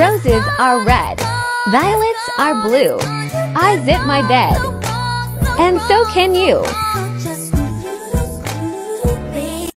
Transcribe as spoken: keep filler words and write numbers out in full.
Roses are red. Violets are blue. I zip my bed. And so can you.